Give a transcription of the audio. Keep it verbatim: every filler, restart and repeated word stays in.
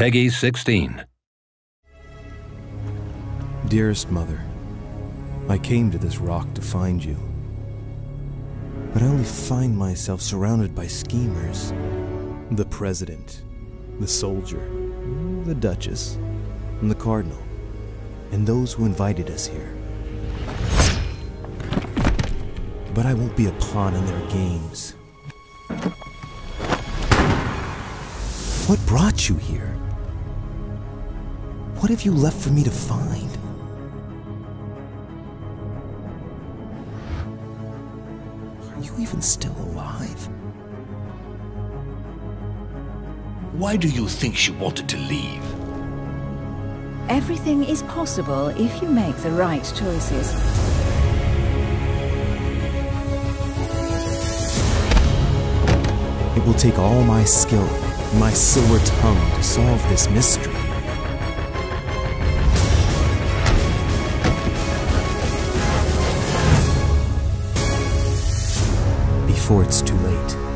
Peggy sixteen. Dearest Mother, I came to this rock to find you, but I only find myself surrounded by schemers. The President, the soldier, the Duchess, and the Cardinal, and those who invited us here. But I won't be a pawn in their games. What brought you here? What have you left for me to find? Are you even still alive? Why do you think she wanted to leave? Everything is possible if you make the right choices. It will take all my skill and my silver tongue to solve this mystery. Before it's too late.